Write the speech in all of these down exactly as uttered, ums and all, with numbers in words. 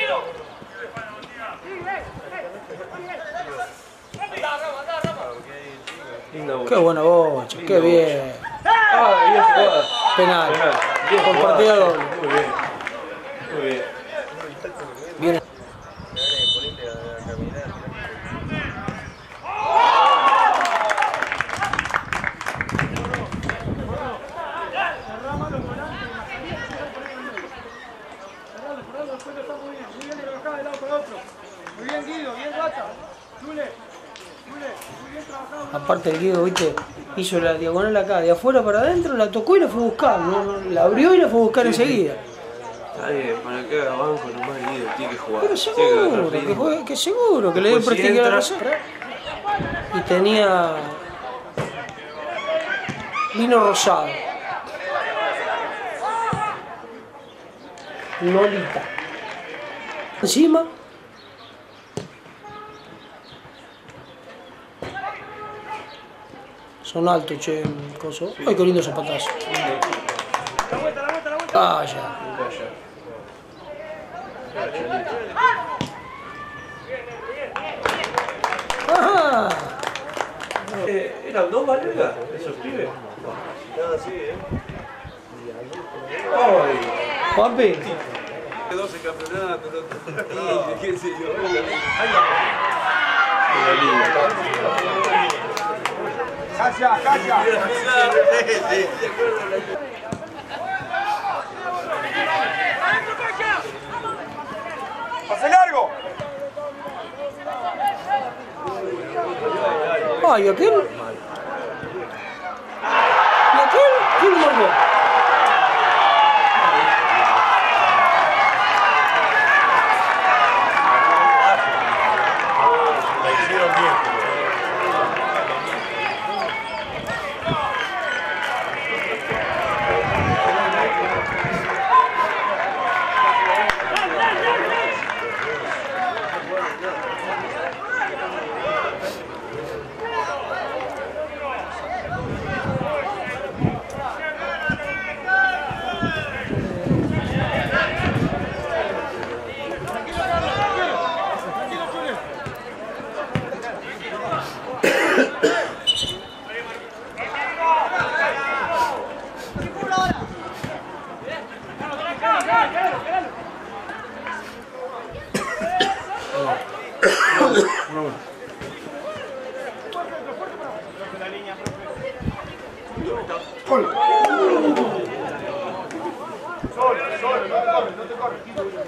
Qué buena bocha, qué bien. Ah, bien jugada. Penal. Bien Por jugada. partida doble. Muy bien. Muy bien. Bien. Muy bien, Guido, bien, Gata. Lule, Lule, muy bien trabajado. Aparte el Guido, viste, hizo la diagonal acá, de afuera para adentro, la tocó y la fue a buscar, no, no, la abrió y la fue a buscar enseguida. Está bien, para que haga banco nomás Guido, tiene que jugar. Pero Tiene que agarrar seguro, que, ritmo. juegue, que seguro, que le dio Después, si prestigio a la entra- reserva. Y tenía vino rosado. Lolita. Encima. Son altos, che, coso. Ay, qué lindo zapatazo. La vuelta, la vuelta, la vuelta. Ah, ya. Vaya. Ajá. Eh, ¿Eran dos Valegas esos pibes? Nada así, ¿eh? Ay. Juanpi. doce campeonatos, no, qué sé yo. Calla, calla. Sí, sí. ¡Pase largo! Ay, aquel. ¿Y aquel? ¿Quién lo marcó? La hicieron bien. Solo, solo, no te corres, no te corres.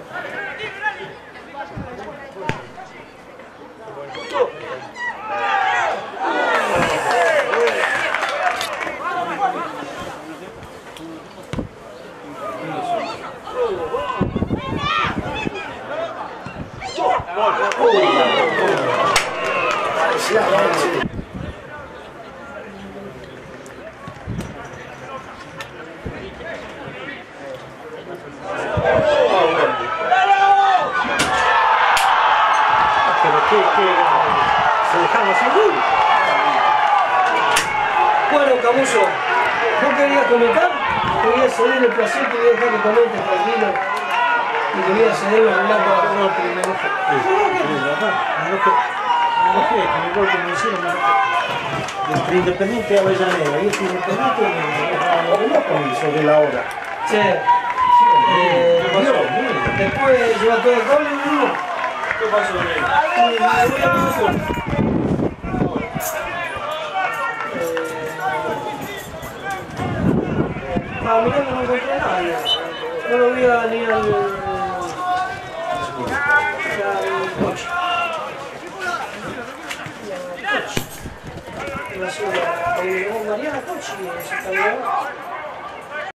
Pero que, que se dejaron seguir. Bueno, Camuso, ¿vos querías comentar? Te voy a ceder el placer, te voy a dejar que comentes tranquilo. Y te voy a ceder el blanco. No, pero me enojé. Me enojé. Me enojé. Me enojé con el gol que me hicieron. Me enojé. Entre Independiente y Avellaneda. Y este Independiente me enojó sobre la hora. Che, eh, después lleva todo el cable, Bruno. ¿Qué pasó, Ah, mirá que no encontré a nadie. No lo vi a ni al... al coche. Iba a ser la- la Mariana Cochi, se está bien.